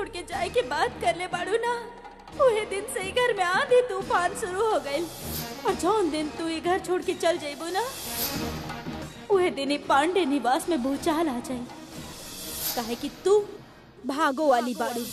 छोड़ के जाए के बात कर ले बाड़ू ना, वही दिन से ही घर में आंधी तूफान शुरू हो गई। और जौन दिन तू ये घर छोड़ के चल जाइबू ना, वही दिन ही पांडे निवास में भूचाल आ जाई, काहे कि तू भागो वाली बाड़ू।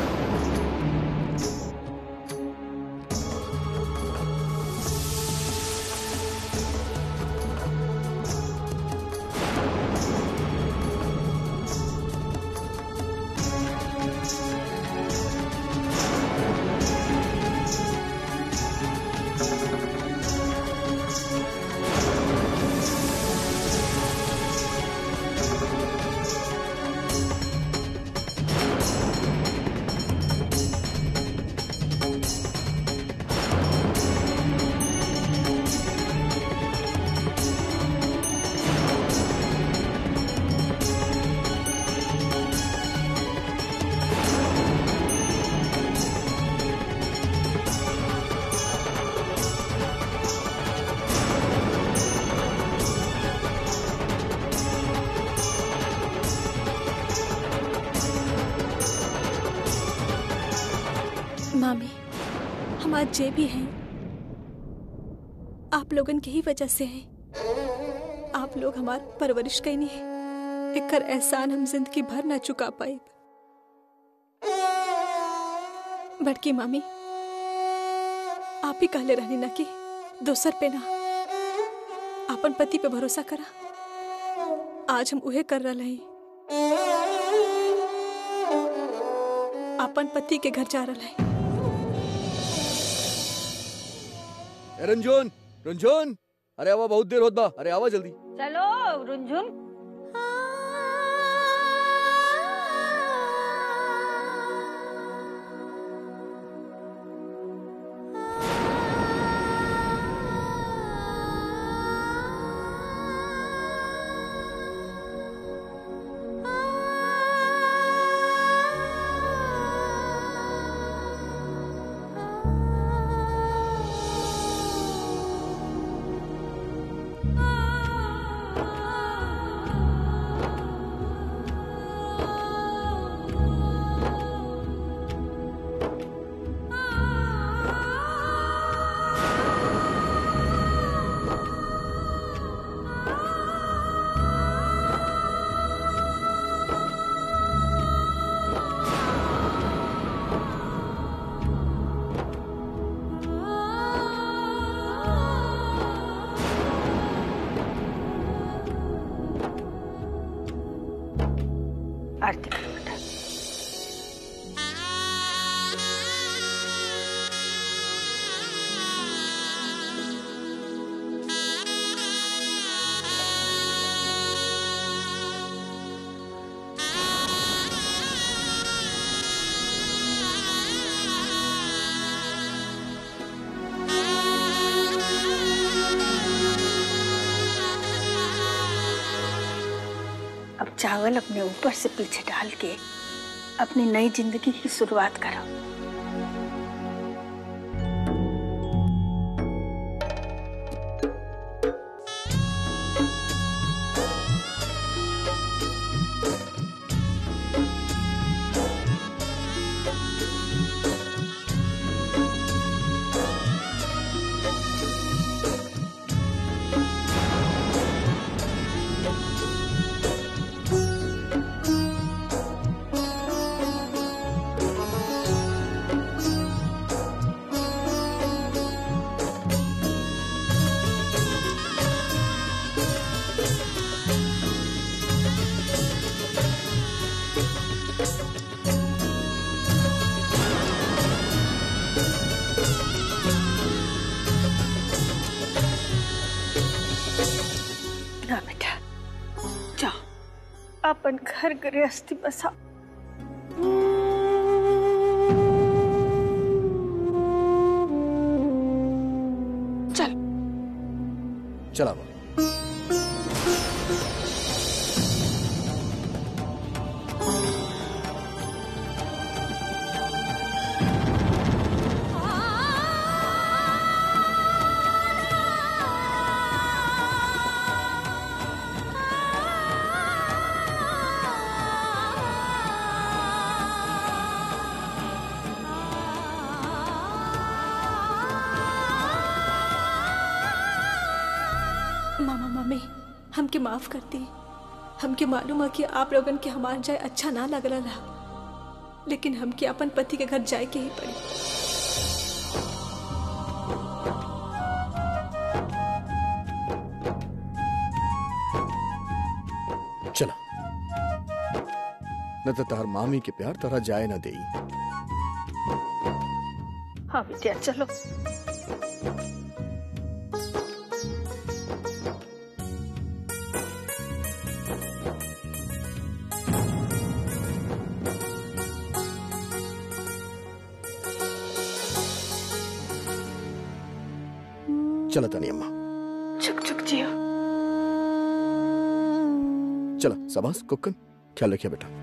मामी, हम आज जे भी हैं आप लोगन की ही वजह से हैं। आप लोग हमार परवरिश कईनी है, एकर एहसान हम जिंदगी भर ना चुका पाए। बड़की मामी, आप ही कहले रहनी ना कि दोसर पे ना अपन पति पे भरोसा करा। आज हम उहे कर रहे हैं, अपन पति के घर जा रहे हैं। रंजन, रंजन, अरे आवा, बहुत देर होत बा, अरे आवा जल्दी। चलो रुंझुन। आरती करो बेटा। अब चावल अपने ऊपर से पीछे डाल के अपनी नई जिंदगी की शुरुआत करो। अपन घर गृहस्थी बसा। चल चला हमके माफ कर दी। हमके मालूम है कि आप लोगन के हमार जाए अच्छा ना लग रहा, लेकिन हमके अपन पति के घर जाए के ही पड़ी। चला न तो तार मामी के प्यार तरह जाए न दे। हाँ बिटिया चलो। चला तानी अम्मा। चुक चुक जियो। चला शाबाश कुक्कन, ख्याल रखिए बेटा।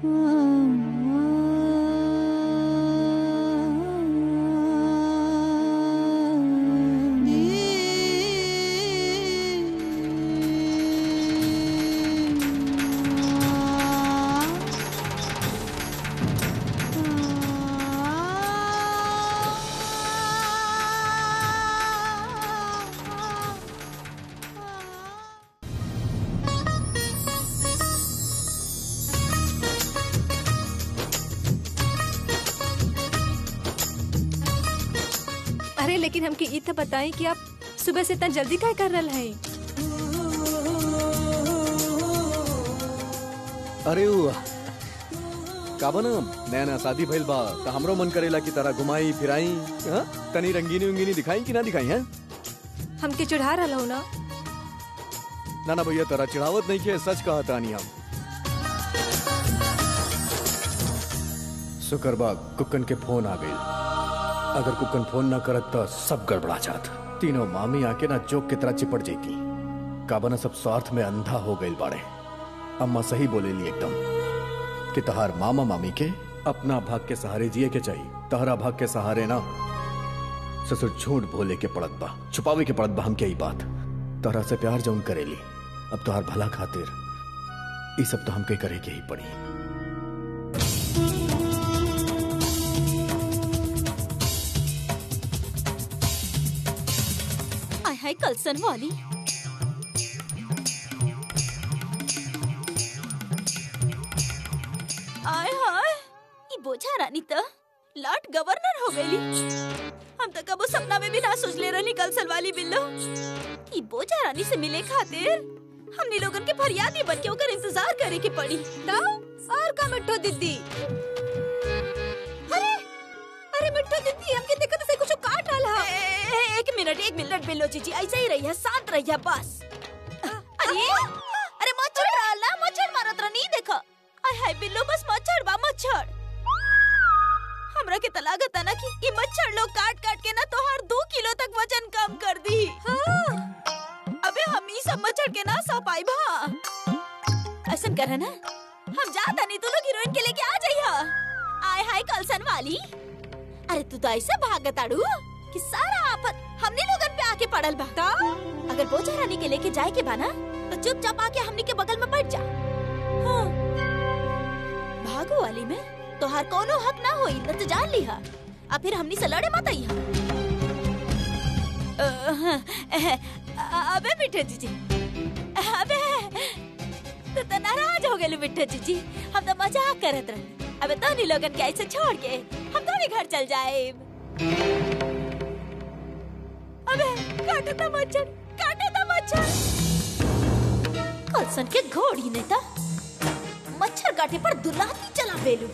अरे लेकिन हमके ई तो बताएं कि आप सुबह से इतना जल्दी क्या कर रहे हैं? अरे का बना नया नया शादी भइल बा तो हमरो मन करेला कि तारा घुमाई फिराई, हाँ? तनी रंगीनी उंगीनी दिखाई कि ना दिखाई है? हमके चढ़ा रहा हो ना? ना ना भैया तारा चिढ़ावत नहीं के, सच कहा तानी हम। शुक्र बा कुक्कन के फोन आ गई। अगर कुक्कन फोन ना करत तो सब गड़बड़ा जात। तीनों मामी आके ना जोक की तरह चिपट जाती। काबना सब स्वार्थ में अंधा हो गई बाड़े। अम्मा सही बोलेली एकदम कि तहार मामा मामी के अपना भाग के सहारे जिए के चाहिए, तहरा भाग के सहारे ना। ससुर झूठ बोले के पड़त बा, छुपावे के पड़त बा हम क्या ही बात। तहरा से प्यार जौन करेली, अब तोहार भला खातिर ये सब तो हमके करे के ही पड़ी। हाय कलसन वाली, आय हाय ये बोझा रानी तो लाट गवर्नर हो गई। हम तो कबो सपना में भी ना सोच ले रही कलसन वाली बिल्लो। ये बोझा रानी से मिले खातिर हमने लोगन के फरियादी बन के ओकर इंतजार करे के पड़ी। तो और का मिठो दीदी, अरे अरे मिठो दीदी हमके दिक्कत से कुछ काट रहा है। एक मिनट बिल्लो जीजी, ऐसे ही रही है, शांत रही है बस। अरे मच्छर डालना, मच्छर मारत रही देखो। आय हाय बिल्लो बस मच्छर बा मच्छर। हमरा के तलागत है ना कि ये मच्छर लोग काट काट के ना तो हर 2 किलो तक वजन कम कर दी। हाँ। अबे हम ही सब मच्छर के ना सौ पाई भा। ऐसा कर ना, हम जाता नहीं तो लोग हीरोइन के लेके आ जाइए। आय हाय कलसन वाली, अरे तू तो ऐसे भागत आड़ू कि सारा आफत हमने लोगन पे आके पड़ल बा। अगर बोझा रानी के लेके जाए के बाना तो चुपचाप आके हमनी के बगल में बैठ जा। हाँ। भागो वाली में तो हर कोनो हक ना होई, न तो जान लिहा। अब फिर हमनी से लड़े मत आइहा। अबे मिठे जीजी, अबे तो नाराज हो गए मिठे जीजी, हम तो मजाक करत रहे। अबे तो नहीं लोगन के ऐसे छोड़ के हम तो भी घर चल जाए। अबे काटे था मच्छर, काटे था मच्छर। कलसन के घोड़ी ने था मच्छर काटे पर दुलाती चला बेलू।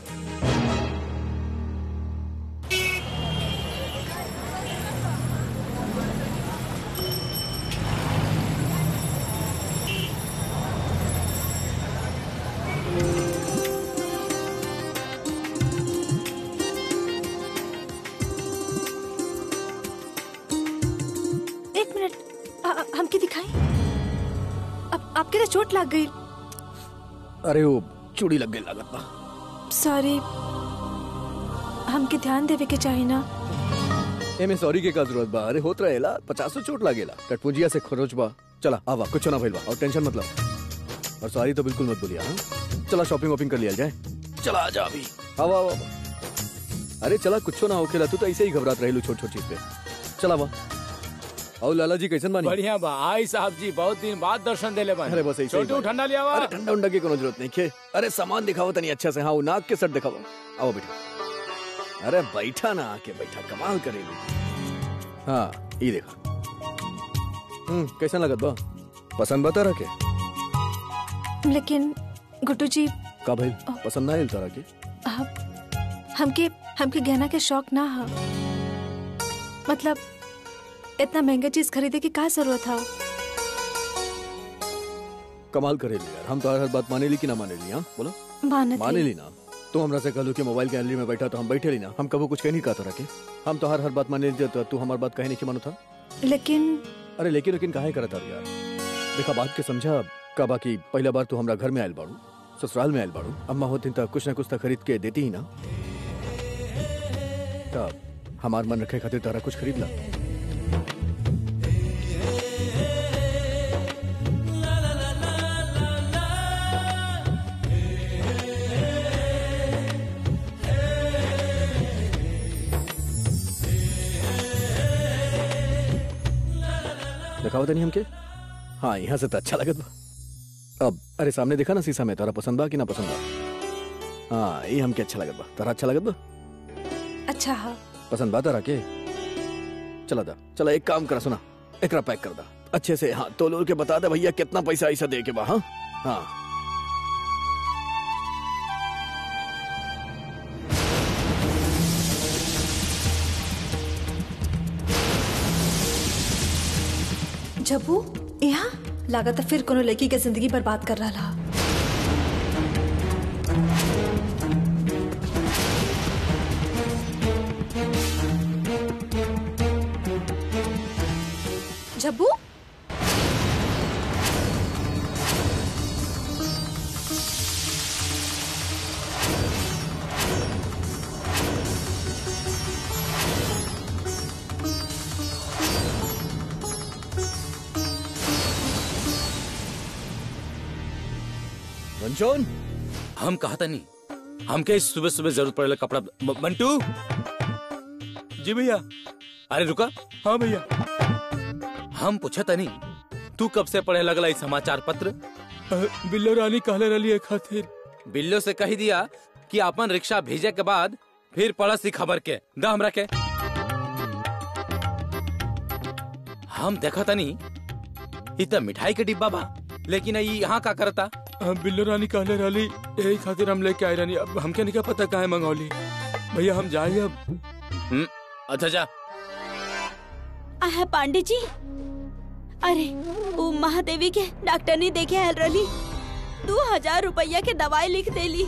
हमके दिखाई। अब आपके तो चोट लग गई। अरे वो चूड़ी लग गई लागत बा। सॉरी, हमके ध्यान देवे के चाहिए ना। एमे सॉरी के का जरूरत बा? अरे होत रहेला, 50 चोट लागेला। टटपुजिया से खरोच बा। चला आवा, कुछ ना भइल बा और टेंशन मत लो। और सॉरी तो बिल्कुल मत बोलिया। हाँ चला शॉपिंग वॉपिंग कर लिया जाए। चला आजा अभी, आवा आवा। अरे चला कुछ ना होखेला, तू तो ऐसे ही घबरात रहेलू छोट छोट चीज पे। चला आवा और लाला जी कैसन बानी? बढ़िया बा। आई साहब जी बहुत दिन बाद दर्शन देले बानी। अरे बस ऐसे ही छोटू बानी। ठंडा लिया वा। अरे ठंडा उंडा की कोनो जरूरत नहीं के। अरे सामान दिखाओ तनी अच्छा से। हाँ वो नाक के सर दिखाओ। आओ बेटा। अरे बैठा ना, आके बैठा, कमाल करेगी। हाँ ये देखा। कैसा लगत बा? पसंद बता रखे? लेकिन गुड्डू जी का भाई पसंद ना आइल तारा के? हमके गहना के शौक ना है। मतलब इतना महंगा चीज खरीदे की क्या जरूरत था? कमाल करेली यार। हम तो हर बात माने ली कि ना माने ली? हाँ बोलो। माने ली ना। तुम हमरा से कहलो कि मोबाइल गैलरी में बैठा तो हम बैठे ली ना। हम कभी कुछ कह नहीं कहा तारा के। हम तो हर बात माने ली। तू हमारी बात कहे नहीं कि मानो था। लेकिन अरे लेकिन काहे करता यार? देखा बात के समझा का। बाकी पहला बार तू हमरा घर में आयल बाड़ू, ससुराल में आयल बाड़ू। अम्मा होती तो कुछ ना कुछ तो खरीद के देती ही ना। तब हमार मन रखे खातिर तारा कुछ खरीद ला। दिखाओ नहीं हमके। हाँ यहाँ से तो अच्छा लगत बा। अब अरे सामने देखा ना शीशा में, तारा पसंद बा कि ना पसंद बा? हाँ ये हमके अच्छा लगत बा। तारा अच्छा लगत बा? अच्छा हाँ पसंद बा तारा के? चला दा, चला एक काम करा, सुना एकरा पैक कर दा अच्छे से। हाँ तोल के बता दे भैया कितना पैसा ऐसा दे के बा। हाँ हाँ जब्बू यहाँ लागत फिर कोनो लड़की के जिंदगी बर्बाद कर रहा। जब्बू रंजन, हम कहा था नहीं हमके सुबह सुबह जरूरत पड़ेला कपड़ा। बंटू जी भैया। अरे रुका। हाँ भैया। हम पूछा था नहीं तू कब से पढ़े लगला इस समाचार पत्र? बिल्लो रानी कहले रही है खातिर। बिल्लो से कही दिया कि अपन रिक्शा भेजे के बाद फिर पड़ा सी खबर के दा हमरा के। हम देखा था नहीं इतना मिठाई के डिब्बा बा, लेकिन यहाँ का करता? बिल्लो रानी कहले रही यही खातिर हम लेके आए रानी। अब हमके नहीं क्या पता कहाँ मंगौली। भैया हम जाए अब। अच्छा जा। है पांडे जी। अरे वो महादेवी के डॉक्टर ने देखे आयल रही 2000 रुपया के दवाई लिख देली।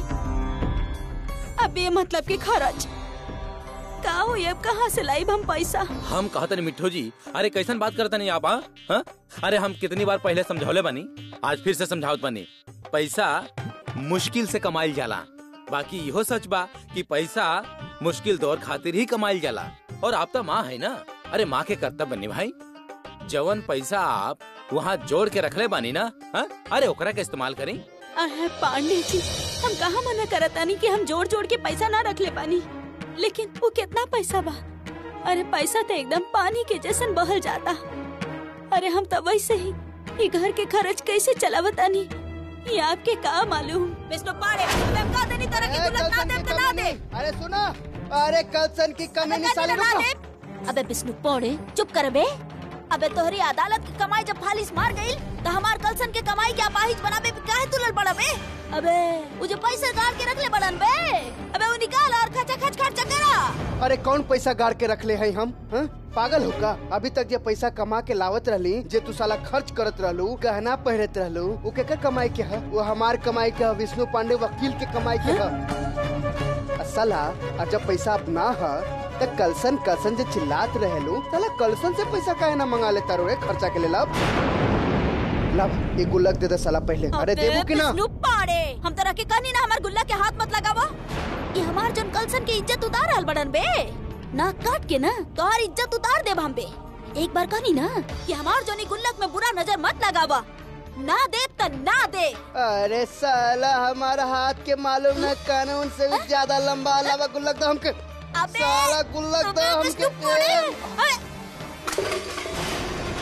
अब ये मतलब के खर्च का हो, अब कहाँ से लाइब हम पैसा? हम कहते नहीं मिठू जी। अरे कैसन बात करता नहीं आप? हाँ अरे हम कितनी बार पहले समझौले बनी, आज फिर से समझावत बनी। पैसा मुश्किल से कमाइल जाला, बाकी इहो सच बा कि पैसा मुश्किल दौर खातिर ही कमाइल जाला। और आप तो माँ है ना। अरे माँ के कर्तव्य बनी भाई। जवन पैसा आप वहाँ जोड़ के रखले बानी ना, हा? अरे ओकरा के इस्तेमाल करी। अरे पांडे जी हम कहाँ मना करतानी कि हम जोड़ जोड़ के पैसा ना रख ले पानी, लेकिन वो कितना पैसा बा? अरे पैसा तो एकदम पानी के जैसन बहल जाता। अरे हम तो वैसे ही ये घर के खर्च कैसे चलावतानी ये आपके का मालूम? विष्णु पाड़े मैं का देनी तरह की तुलना ना दे। अरे सुना, अरे कलसन की कमी निशानी रुको। अबे विष्णु पाड़े चुप कर बे। अबे तोहरी अदालत की कमाई जब फालिस मार गई तो हमार कलसन के कमाई के अपाहिज बनाबे पे काहे तुलल पड़ा बे? अबे वो जो पैसा गाड़ के रख ले बड़न बे, अबे वो निकाल और खर्चा करा। अरे कौन पैसा गाड़ के रख ले है हम? पागल हो का? अभी तक जे पैसा कमा के लावत रहली, जे तू साला खर्च करत रहलू, गहना पहनत रहलू, वो केकर कमाई के है? वो हमार कमाई के है, विष्णु पांडे वकील के कमाई के है। साला और जब पैसा अपना है तो कलसन जे चिल्लात रहेलू, साला कलसन से पैसा काहे ना मंगा लेता रे खर्चा के लिए? लब एक गुल्लक दे दे साला पहले। अरे देबू की ना? विष्णु पाड़े हम तरह के कहनी ना हमार गुल्ला के हाथ मत लगावा। ये हमार जन कलसन की इज्जत उतार रहल बड़न बे, ना काट के ना तोहार इज्जत उतार दे हम बे। एक बार कहनी ना कि हमार जनी गुल्लक में बुरा नजर मत लगावा, ना दे तो ना दे। अरे साला हमारा हाथ के मालूम है कानून से भी ज्यादा लंबा अलावा गुल्लक दो हमके। साला गुल्लक दो हमके।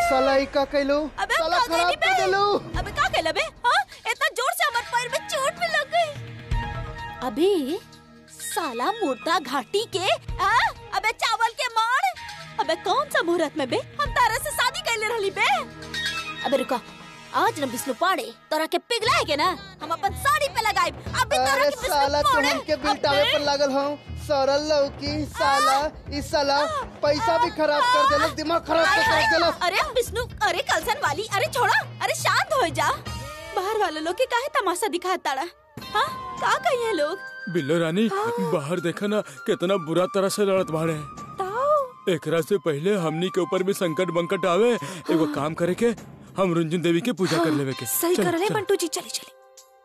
साला ई का कैलो अबे साला का खराब गइली कर देलू। अबे का कहला बे? हाँ इतना जोर से हमारे पैर में चोट भी लग गई। अबे साला मुर्दा घाटी के अबे चावल के मार। अबे कौन सा मुहूर्त में बे हम तारा से शादी कैले रहली बे। अबे रुका आज न विष्णु पाड़े तोरा के पिघलाए के ना हम अपन साड़ी पे लगाए। अबे तोरा अरे के विष्णु साला तू पाड़े। हमके बिल्टावे पर लागल हूँ सरल लौकी साला ई साला पैसा भी खराब कर देलक दिमाग खराब कर देलक। अरे विष्णु अरे कलसन वाली अरे छोड़ा अरे शांत हो जा। बाहर वाले लोग के काहे तमाशा दिखाता रहा? हाँ का कहिए लोग? बिल्लो रानी बाहर देखा ना कितना बुरा तरह से लड़त भाड़े। एकरा से पहले हमनी के ऊपर भी संकट बंकट आवे एगो काम करे के हम रुंझुन देवी के पूजा कर लेवे के। सही कर ले बंटू जी चली चली।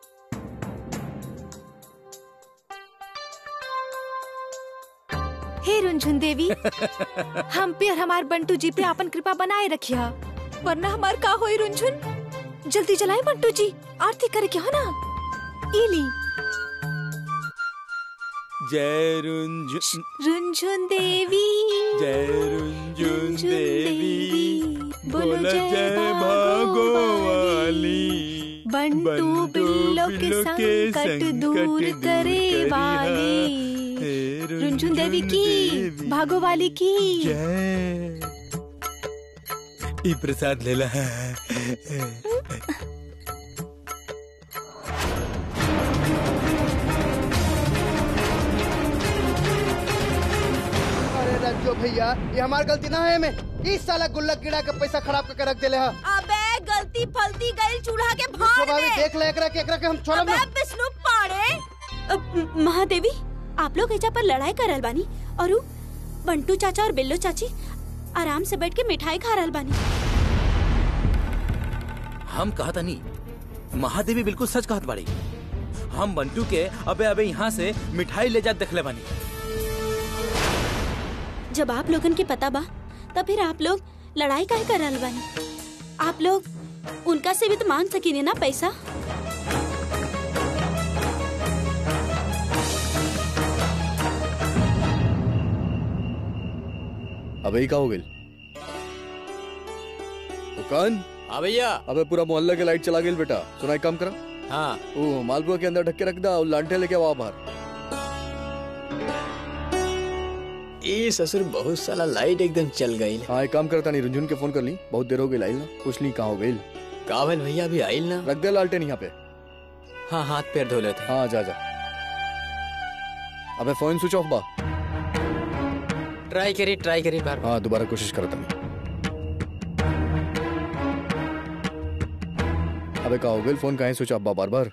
हे रुंझुन देवी हम पे और हमार बंटू जी पे अपन कृपा बनाए रखिया वरना हमार का होई रुंझुन। जल्दी चलाए बंटू जी आरती करे क्या ना इली। जय रुंझुन रुंझुन देवी जय रुंझुन देवी बोलो जय भागो वाली बंटू बिल्लो के संकट दूर करे वाली रुंझुन देवी की भागो वाली की जय। ई प्रसाद लेला अरे रज्जो भैया ये हमार गलती ना है में इस साला गुल्लक गिरा के पैसा खराब करके रख देले है। अबे गलती फलती गई चूल्हा के विष्णु भाड़ भाभी में। देख ले एकरा के हम छोड़ब अबे ना। विष्णु पाड़े। महादेवी आप लोग एजा पर लड़ाई कर रहल बानी और उ बंटू चाचा और बिल्लो चाची आराम से बैठ के मिठाई खा रहल बानी। हम कहा था नहीं महादेवी बिल्कुल सच कहत बाड़ी। हम बंटू के अबे अबे यहाँ से मिठाई ले जा देखले बानी। जब आप लोगन के पता बा तब फिर आप लोग लड़ाई काहे कर रहल बानी? आप लोग उनका से भी तो मांग सकीने ना पैसा। अबे का हो गई दुकान। हाँ भैया। अबे पूरा मोहल्ला के लाइट चला गई बेटा। सुना एक काम करा हाँ ओ मालपुआ के अंदर ढक के रख दा और लांटे लेके आओ बाहर। ये ससुर बहुत साला लाइट एकदम चल गई। हाँ एक काम करता नहीं रुंझुन के फोन कर ली बहुत देर हो गई आइल ना पूछ ली कहाँ हो गई। कावल भैया भी आइल ना। रख दे लालटेन यहाँ पे। हाँ हाथ पैर धो लेते। हाँ जा जा। अबे फोन स्विच ऑफ बा। ट्राई करी बार। हाँ दोबारा कोशिश करता नहीं। अबे का हो गई फोन कहाँ स्विच ऑफ बा बार बार।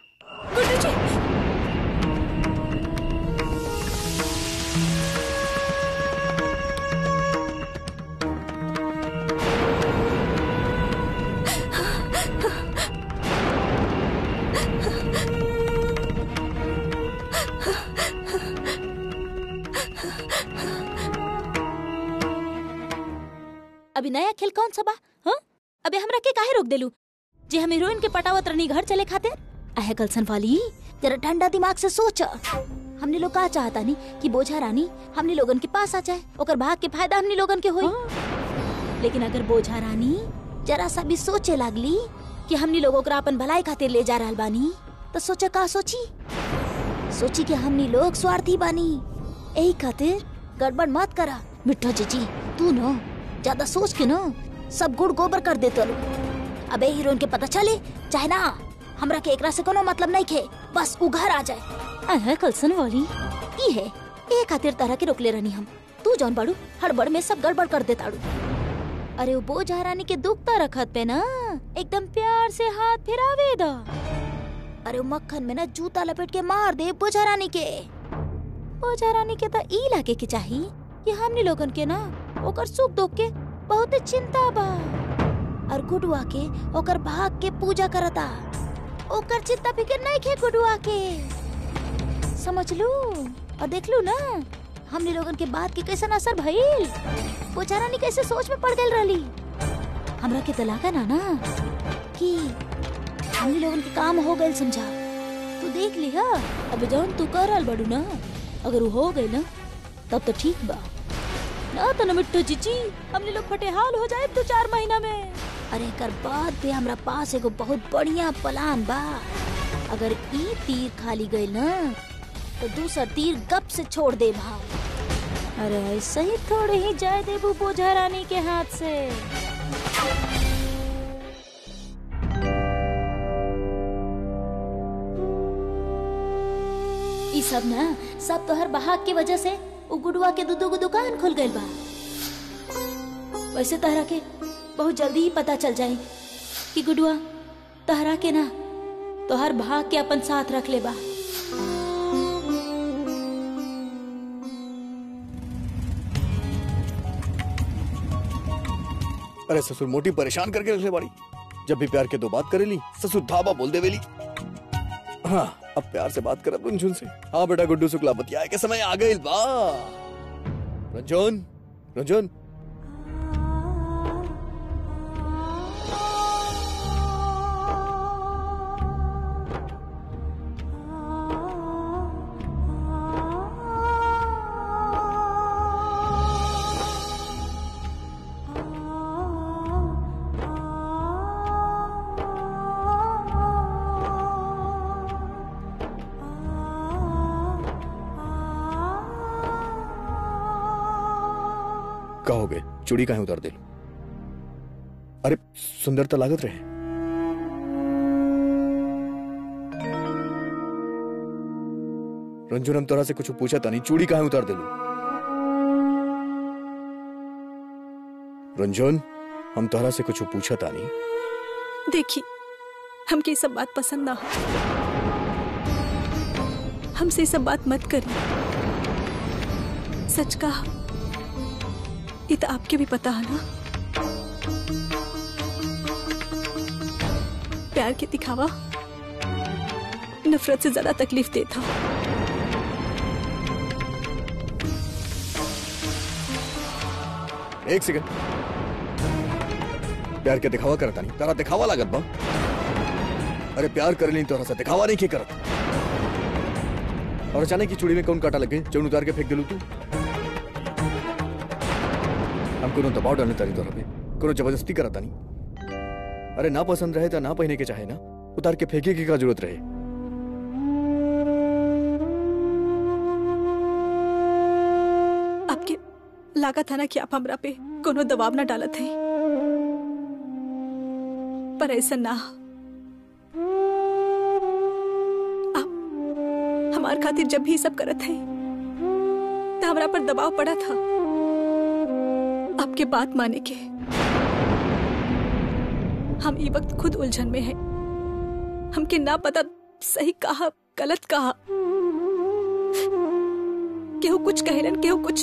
अभी नया खेल कौन सा बा? हाँ अबे हमरा के काहे रोक देलू जे हम हीरोइन के पटावत रहनी घर चले खातिर। आहे कलसन वाली जरा ठंडा दिमाग से सोच। हमने लोग का चाहता नहीं कि बोझा रानी हमने लोगन के पास आ जाए ओकर भाग के फायदा हमने लोगन के होई। लेकिन अगर बोझा रानी जरा सा भी सोचे लागली कि हमने लोगों को अपन भलाई खातिर ले जा रहल बानी तो सोचा का सोची कि हमने लोग स्वार्थी बानी। यही खातिर गड़बड़ मत करा मिठा जीजी। तू न ज्यादा सोच के न सब गुड़ गोबर कर देते लो। अबे हीरोइन के पता चले चाहे ना हमरा के एकरा से कोनो मतलब नहीं खे बस उ घर आ जाए। अहे कलसन वाली ई है ए खातिर तरह के रोकले रहनी हम। तू जौन बाड़ू हड़बड़ में सब गड़बड़ कर देताड़ू। अरे वो बोझा रानी के दुख तो रखत पे ना एकदम प्यार से हाथ फिरावे दा। अरे मक्खन में ना जूता लपेट के मार दे बोझा रानी के। बोझा रानी के तो ई लागे के चाहिए कि हमने लोगन के ना ओकर सुख दुख के बहुत चिंता बा और गुडुआ के ओकर भाग के पूजा करता। ओकर चिंता फिकर नहीं खे गुडुआ के समझ लू। और देख लू ना हमने लोगन के बात के कैसा असर भइल। बोझा रानी कैसे सोच में पड़ गई रहली। हमरा के तलाका ना कि हमने लोगन के काम हो गए समझा। तू देख ली हा अब जौन तू कर रहल बड़ू ना अगर वो हो गई ना तब तो ठीक बा ना तो मिट्टू जीजी हमने लोग फटेहाल हो जाए 2-4 महीना में। अरे कर बाद भी हमरा पास एगो बहुत बढ़िया प्लान बा। अगर ई तीर खाली गई ना तो दूसरा तीर गप से छोड़ दे भाव। अरे ऐसे ही थोड़े ही जाए देबू बोझा रानी के हाथ से। ई सब ना सब तोहर बहाक की वजह से उ गुडुआ के दूधो को दुकान खुल गइल बा। वैसे तहरा के बहुत जल्दी ही पता चल जाई कि गुडुआ तहरा के ना तोहर भाग के अपन साथ रख ले बा। अरे ससुर मोटी परेशान करके रख ले बाड़ी। जब भी प्यार के दो बात करेली ससुर धाबा बोल देवेली। हाँ अब प्यार से बात करब रुनझुन से। हाँ बेटा गुड्डू शुक्ला बतियाए के समय आ गई बा। रुनझुन रुनझुन कहोगे चूड़ी काहे उतार दे लो। अरे सुंदर तो लागत रहे। रंजून हम तोरा से कुछ पूछा था नहीं, चूड़ी काहे उतार दे लो। रंजून हम तोरा से कुछ पूछा था नहीं। देखी हमके सब बात पसंद ना हो, हमसे सब बात मत करी। सच कहा ये तो आपके भी पता है ना, प्यार के दिखावा नफरत से ज्यादा तकलीफ देता। एक सेकंड, प्यार के दिखावा करता नहीं, तारा दिखावा लागत बा। अरे प्यार कर ली तोरा से दिखावा नहीं के करत। और अचानक की चूड़ी में कौन काटा लगे जो उतार के फेंक दिलू तू। हम कोनो दबाव डालने तारी तोरा पे, कोनो जबरदस्ती करता नहीं। अरे ना पसंद रहे तो ना पहने के चाहे ना, उतार के फेंके की क्या जरूरत रहे। आपके लागत है ना कि आप हमरा पे कोनो दबाव ना डालत है, पर ऐसा ना। आप हमार खातिर जब भी सब करत है तो हमरा पर दबाव पड़ा था आपके बात माने के। हम ये वक्त खुद उलझन में हैं, हमके ना पता सही कहा गलत कहा। केहू कुछ कहलन केहू कुछ।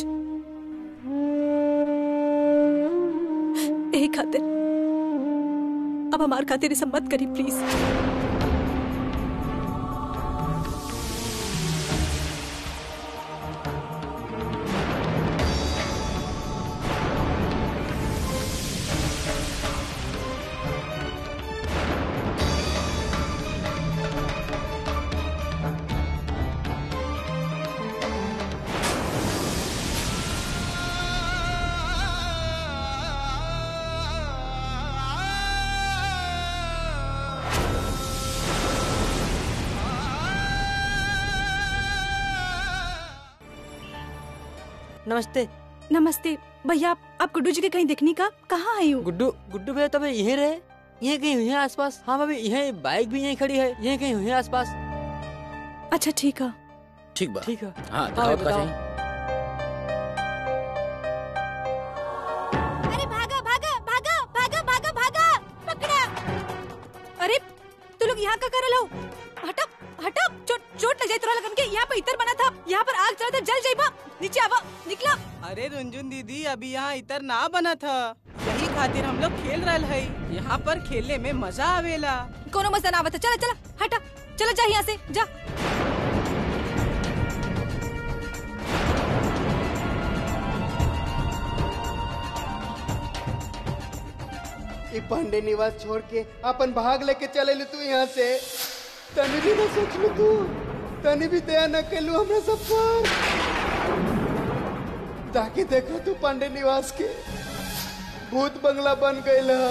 यही खातिर अब हमार खातिर ये सब मत करी प्लीज। नमस्ते। नमस्ते भैया, आप गुड्डू जी के कहीं दिखनी का? कहाँ आई हूँ? गुड्डू भैया तब यहीं रहे, यहीं कहीं हुई है आसपास। हाँ भाभी, यहीं बाइक भी यहीं खड़ी है, यहीं कहीं हुई है आसपास। अच्छा ठीक है। ठीक बा। ठीक है। हाँ बताओ बताओ। अरे भागा भागा भागा भागा भागा भागा, पकड़ा। अरे तू लोग यहाँ का कर लो? हटो हटो, चोट लग जाए तोरा लगन के। यहाँ पे इतर बना था, यहाँ पर आग चला था, जल जाइबा। नीचे आवा, निकला। अरे रुंझुन दीदी, अभी यहाँ इतर ना बना था, यही खातिर हम लोग खेल रहे है। यहाँ पर खेलने में मजा आवेला। कोनो मजा ना आवता। चला चला हटा, चला जा यहाँ से जा। ये पांडे निवास छोड़ के अपन भाग लेके चले लू तू यहाँ से। तनी भी ना सोच लू तू, तनी भी दया न कर लू हमरा सब पर। ताकि देखो तू पांडे निवास के भूत बंगला बन गईल ह।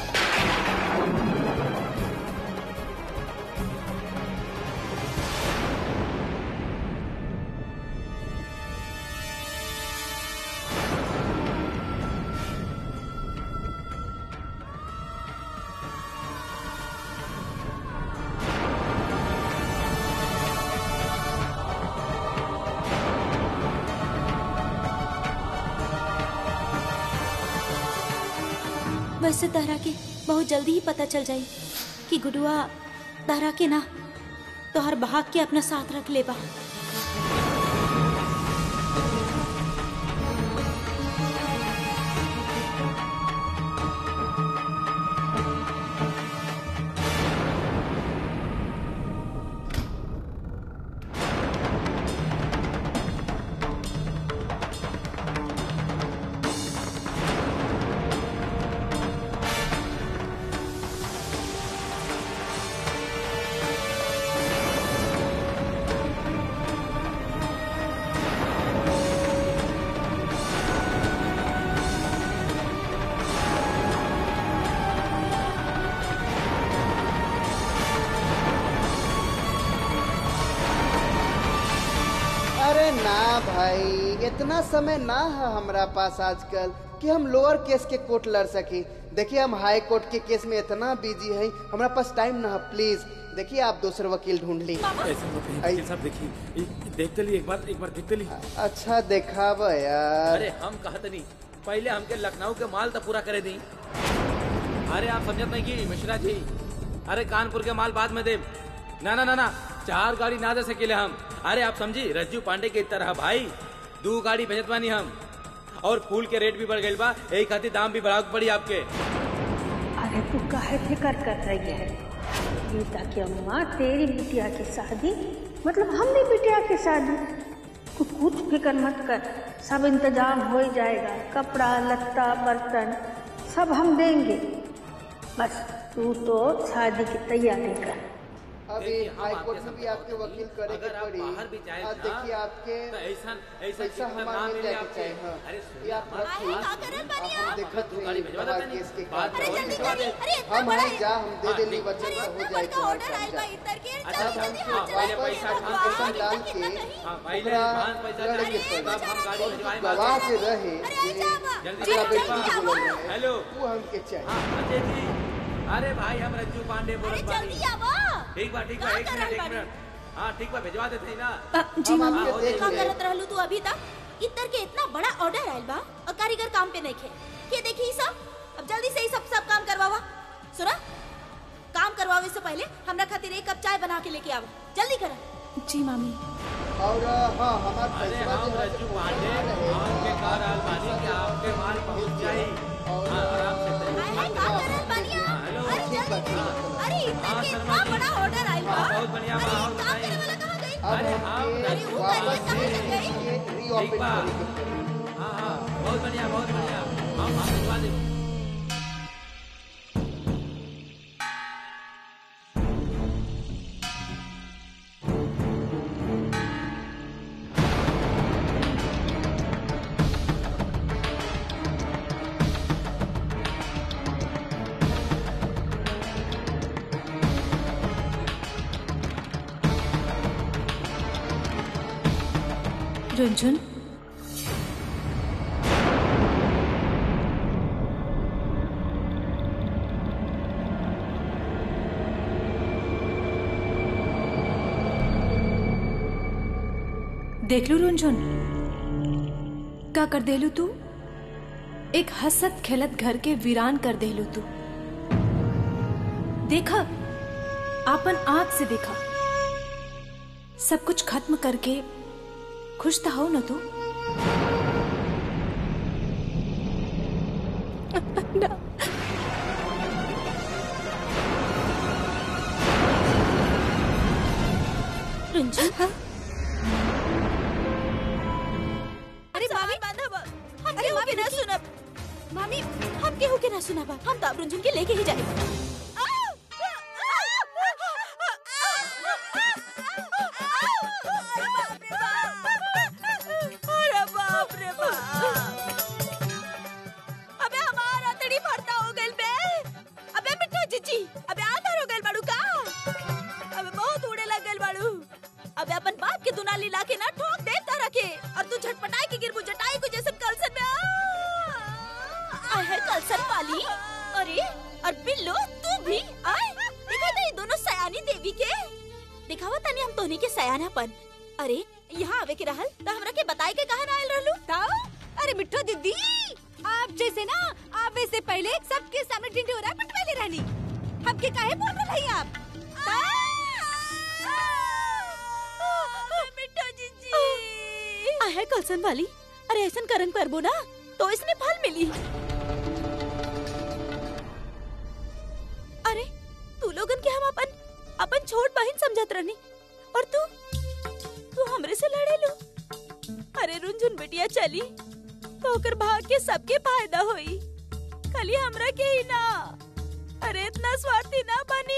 वैसे तारा के बहुत जल्दी ही पता चल जाई कि गुडुआ तारा के ना तो हर भाग के अपना साथ रख लेबा। अरे ना भाई, इतना समय ना है हमरा पास आजकल कि हम लोअर केस के कोर्ट लड़ सकी। देखिए हम हाई कोर्ट के केस में इतना बिजी है, हमरा पास टाइम ना है। प्लीज देखिए आप दूसरे वकील ढूंढ ली। सब देखिए, देखते ली एक बार देखते ली। अच्छा देखाब यार। अरे हम कहते नहीं, पहले हमके लखनऊ के माल तो पूरा करे दी। अरे आप समझत नहीं की मिश्रा जी, अरे कानपुर के माल बाद में दे। ना ना ना ना, 4 गाड़ी ना दे सकेले हम। अरे आप समझी रज्जू पांडे के तरह भाई 2 गाड़ी भेजत बानी हम। और फूल के रेट भी बढ़ गई बा, यही खातिर दाम भी बढ़ाव पड़ी आपके। अरे तू काहे फिक्र कर रही है बेटा की अम्मा, तेरी बिटिया की शादी मतलब हमने बिटिया की शादी। तू कुछ फिक्र मत कर, सब इंतजाम हो ही जाएगा। कपड़ा लत्ता बर्तन सब हम देंगे, बस तू तो शादी की तैयारी कर। अभी हाई कोर्ट में भी आपके वकील करे के पड़ी। देखिए आपके पैसा हमारे मिल जाए के चाहिए। ये आप रखिए, हम देखत हुई केस के काम हम आई जा, हम दे देनी वचन हो जाए तो हम वापस डाल के गवाह से रहे हेलो वो हमके चाहिए। अरे भाई हम रज्जू पांडे बोल रहे हैं। ठीक बा एक मिनट। हाँ ठीक बा, भिजवा देते ही ना। जी मामा, का करत रहलू तू अभी तक? इतर के इतना बड़ा ऑर्डर आयल बा और कारीगर काम पे नहीं खे। के देखी सब, अब जल्दी से ही सब काम करवावा। सुना, काम करवावे से पहले हमरा खातिर 1 कप चाय बना के लेके आवा, जल्दी करा। जी मामी। और हाँ हमारे पैसा हम रज्जू पांडे आपके कार अलमारी के आपके माल पहुंच जाए। आराम से अरे इतना बड़ा ऑर्डर आया बा, बहुत बढ़िया बा। काम करे वाला कहाँ गई? अरे हम वापस रीओपन करेंगे। हाँ बहुत बढ़िया हम भिजवा देंगे। रुनझुन, देख लू रुनझुन, क्या कर देलू तू? एक हंसत खेलत घर के वीरान कर देलू तू। देखा, आपन आंख से देखा, सब कुछ खत्म करके खुश तो हो न तू? रुंझुन, अरे मामी, हम केहू के ना सुनब। मामी, हम केहू के ना सुनब। हम तो अब रुंझुन के लेके ही जाए। अरे बाप रे बाप। तोनी के सयानापन। अरे यहाँ आवे के रहल तो हमरा के बताए के कहा ना आयल रहलू? ताऊ, अरे मिठो दीदी, आप जैसे ना आवे से पहले सबके सामने ढिंढोरा पिटवाले रहनी। हमके काहे बोल रहे हैं आप? मिठो जीजी आहे कलसन वाली। अरे ऐसन करन करबो ना तो इसने फल मिली। अरे तू लोगन के हम अपन छोट बहन समझत रहनी और तू हमरे से लड़े लो। अरे रुंझुन बिटिया चली तो ओकर भाग के सबके फायदा होई, खाली हमरा के ही ना। अरे इतना स्वार्थी ना बनी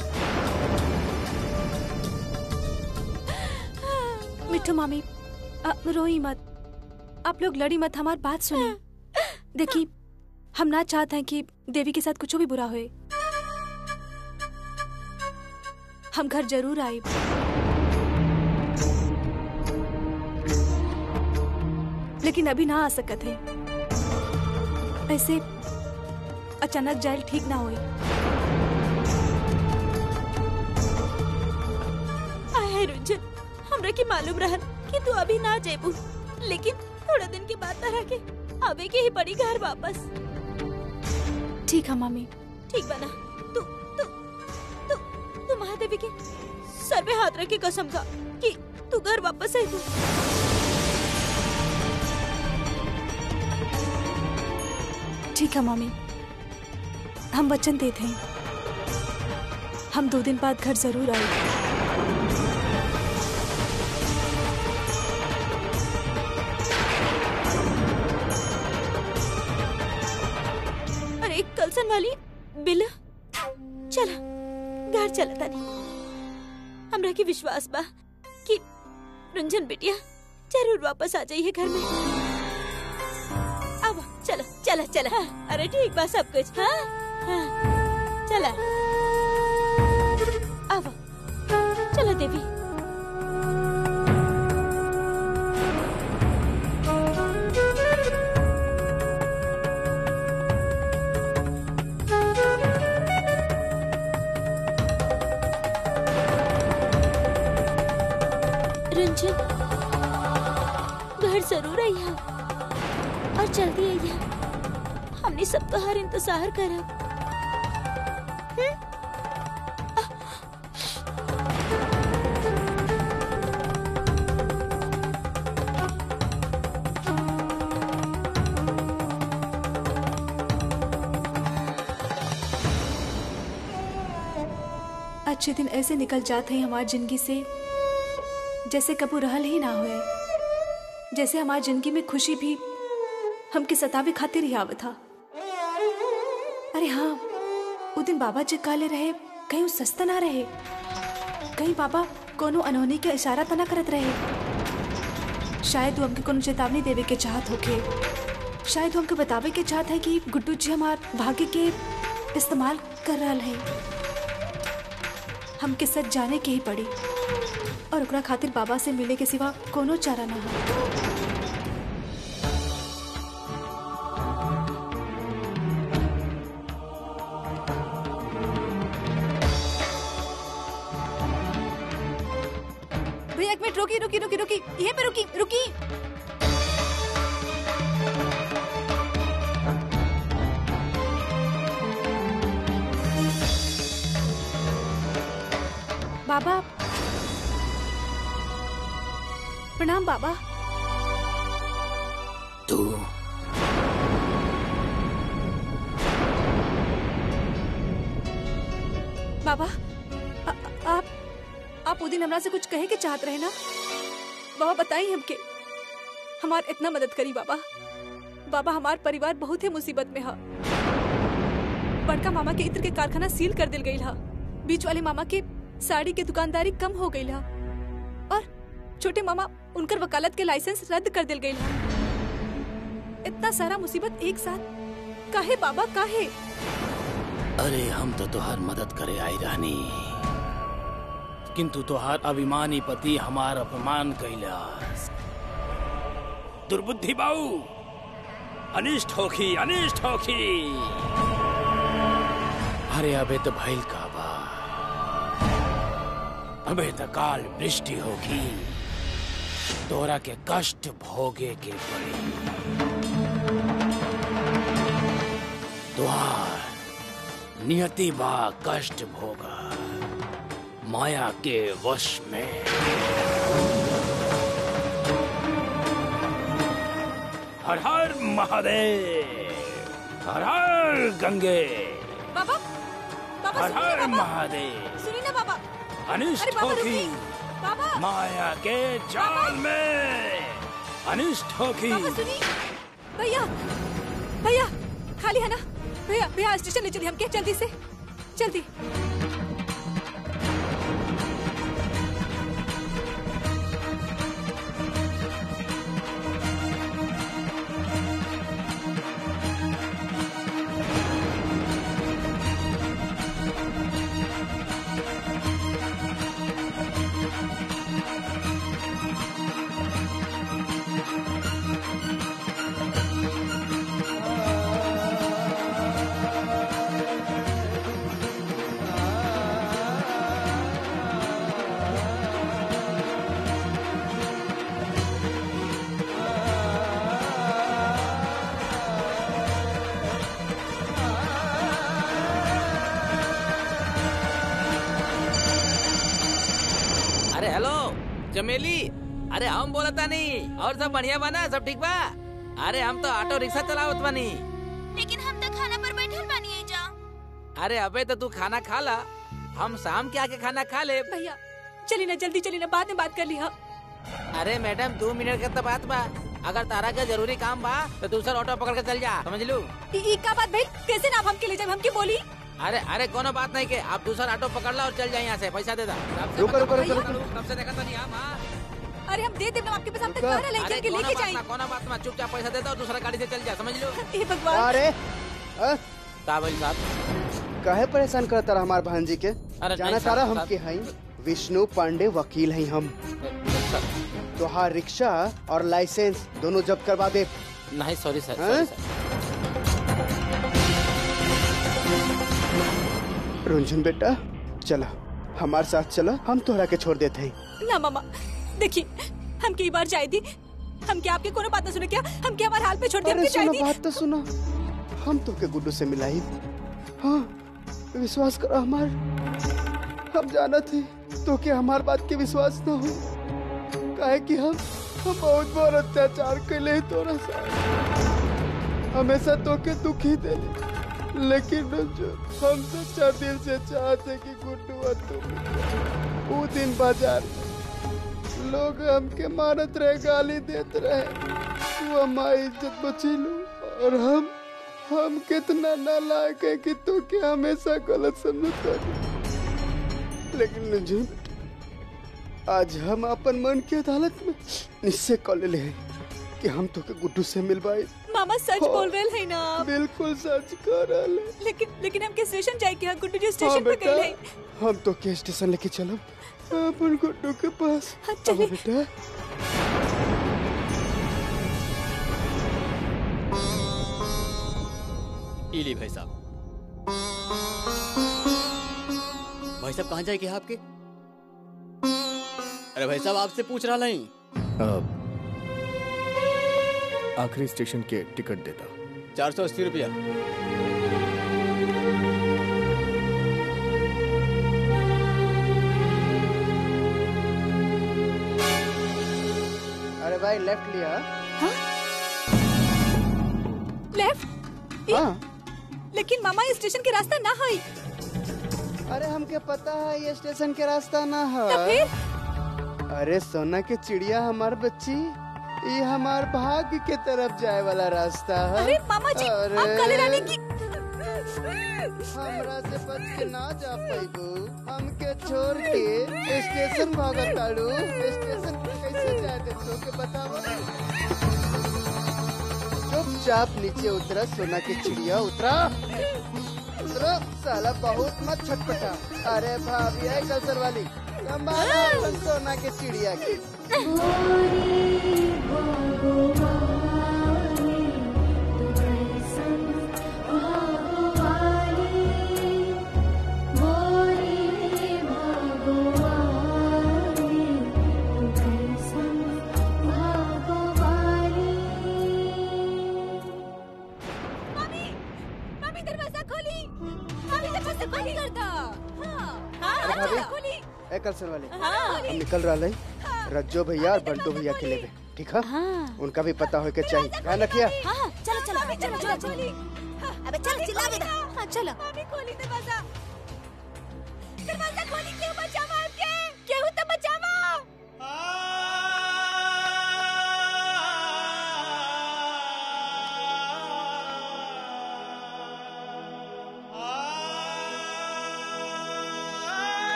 हम। मिठू मामी, रोई मत, आप लोग लड़ी मत, हमारी बात सुनिए। देखिए, हम ना चाहते हैं कि देवी के साथ कुछ भी बुरा होए। हम घर जरूर आए, लेकिन अभी ना आ सकते हैं। ऐसे अचानक जाइल ठीक ना होए। आहे रुंझुन, हमरा के मालूम रहन कि तू अभी ना जेबू, लेकिन थोड़ा दिन के बाद तरह के आवे के ही पड़ी घर वापस। ठीक है मामी। ठीक बना। तू महादेवी के सर पे हाथ रख के कसम खा कि तू घर वापस आई। तू ठीक है मामी, हम वचन देते हैं, हम 2 दिन बाद घर जरूर आएंगे। अरे कलसन वाली बिल, चला घर चला तानी। हमरा के विश्वास बा कि रुंझन बिटिया जरूर वापस आ जाइए घर में। अब चलो चला चला। हाँ, अरे ठीक बा सब कुछ। हाँ हाँ चला अब चलो देवी। रंजन घर जरूर आइया और जल्दी आइया। हमने सब तोहार इंतजार करब। अच्छे दिन ऐसे निकल जाते हैं हमारी जिंदगी से जैसे कबू रहल ही ना हुए। जैसे हमारी जिंदगी में खुशी भी हमके सतावे खातिर ही आवत था। अरे हाँ, वो दिन बाबा जी काले रहे, कहीं वो सस्ता ना रहे, कहीं बाबा कोनो अनहोनी के इशारा तना करत रहे। शायद वो हमके कोनो चेतावनी देवे के चाहत होके, शायद वो हमके बतावे के चाहत है कि गुड्डू जी हमार भाग्य के इस्तेमाल कर रहा है। हमके सच जाने के ही पड़ी और ओकरा खातिर बाबा से मिले के सिवा कोनो चारा ना है। भैया एक मिनट, रुकी रुकी रुकी रुकी, यहीं पे रुकी रुकी। बाबा प्रणाम। बाबा तू बाबा आप वो दिन हमरा से कुछ कहे के चाहत रहे ना? बाबा बताइए हमके, हमार इतना मदद करी बाबा। बाबा हमार परिवार बहुत ही मुसीबत में है। बड़का मामा के इत्र के कारखाना सील कर दिल गई है, बीच वाले मामा के साड़ी के दुकानदारी कम हो गई है और छोटे मामा उनकर वकालत के लाइसेंस रद्द कर दिल गई है। इतना सारा मुसीबत एक साथ काहे बाबा काहे? अरे हम तो तुहार मदद करे आई रानी, किंतु तुहार अभिमानी पति हमार अपमान कैलास। दुर्बुद्धि बाऊ, अनिष्ट होखी अनिष्ट होखी। अरे अबे तो भइल का बा, अबे तकाल वृष्टि होगी, तोरा के कष्ट भोगे के पड़ी। द्वार नियति बा कष्ट भोगा, माया के वश में। हर हर महादेव, हर हर गंगे, बाबा, बाबा हर हर महादेव। सुनिए ना बाबा, अनिष्ट होगी माया के जाल में, अनिष्ट होगी। भैया, भैया खाली है ना? भैया, भैया स्टेशन ले चलिए हमके, जल्दी से, जल्दी। अरे हेलो चमेली, अरे हम बोलता नहीं, और सब बढ़िया बना, सब ठीक बा? अरे हम तो ऑटो रिक्शा चलावत बानी। लेकिन हम तो खाना पर बैठल बानी जा। अरे अबे तो तू खाना खा ला, हम शाम के आके खाना खा ले। भैया चली ना, जल्दी चली ना, बाद में बात कर लिया। अरे मैडम 2 मिनट का तो बात बा, अगर तारा का जरूरी काम बा तो दूसरा ऑटो पकड़ के चल जा, समझ लू? का बात भाई, कैसे ना हमके ले जाए, हमके बोली। अरे अरे कोनो बात नहीं के, आप दूसरा ऑटो पकड़ ला और चल जाए यहाँ से, पैसा दे दा। रुको रुको रुको रुको। तब से देखा तो नहीं हम। अरे हम दे देना आपके पास, हम तक कह रहे हैं कि लेके जाएं। कोनो बात ना, चुपचाप पैसा दे दो और दूसरा गाड़ी से चल जा, समझ लो? हे भगवान। अरे काबिल साहब काहे परेशान करता रहा हमार भांजी के? अरे जाना तारा हम के हई विष्णु पांडे वकील हई हम। तोहार रिक्शा और लाइसेंस दोनों जब्त करवा दे। नहीं सॉरी सर। रुंझुन बेटा चला हमारे साथ चला, हम तोहरा के छोड़ देते हैं। ना मामा देखिए, हम कई बार जाए थी, हम क्या आपके कोनो बात ना सुने क्या? हम क्या हमारे हाल पे छोड़ अरे के सुनो जाए बात तो सुनो, हम तो के गुड्डू से मिलाई। हाँ विश्वास करो हमार, हम जाना थे तो के हमार बात के विश्वास न हो, काहे कि हम बहुत बार अत्याचार कैले तोरा साथ, हमेशा तो के दुखी देले, लेकिन जो हम सच्चा दिल से चाहते कि गुड्डू और तुम वो दिन बाजार में लोग हमके मारत रहे, गाली देते रहे, तू हमारी इज्जत बची लो, और हम कितना नालायक है कि तू के हमेशा गलत समझता है। लेकिन नंजन आज हम अपन मन की अदालत में निश्चय कर ले हैं कि हम तो के गुड्डू से मिलवाए। मामा सच बोल रहे हैं ना आप? बिल्कुल सच कर रहे। लेकिन हम के स्टेशन जाए क्या? गुड्डू जी स्टेशन पे गए हैं। हम तो के स्टेशन लेके चलो अपन गुड्डू के पास। चले बेटा। इली भाई साहब, भाई साहब कहाँ जाए क्या आपके? अरे भाई साहब आपसे पूछ रहा नहीं। आखिरी स्टेशन के टिकट देता। 480 रुपया। अरे भाई लेफ्ट लिया। हाँ? लेफ्ट? हाँ। लेकिन मामा ये स्टेशन के रास्ता ना है। अरे हमके पता है ये स्टेशन के रास्ता ना है। तो फिर? अरे सोना के चिड़िया हमार बच्ची, ये हमार भाग्य के तरफ जाए वाला रास्ता है। अरे मामा जी, आप काले रानी की हमरा से बच के ना जा पाइबू, हमके छोड़ के स्टेशन भागताड़ू। स्टेशन कैसे जाए तो के बताओ। चुपचाप नीचे उतरा सोना की चिड़िया, उतरा उतरा, साला बहुत मत छटपटा। अरे भाभी है कलसर वाली, संभाला अपन सोना के चिड़िया की। भाभी ए कलसन वाले हम निकल रहा है रज्जो भैया और बंटू भैया के लिए ठीक है उनका भी पता हो के चाहिए ध्यान रखिए। चलो चलो चलो चलो चलो अबे चल चिल्ला बेटा। हाँ चलो खोली दरवाजा खोली क्यों बचावा के क्यों तो बचावा।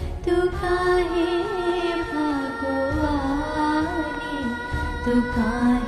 तू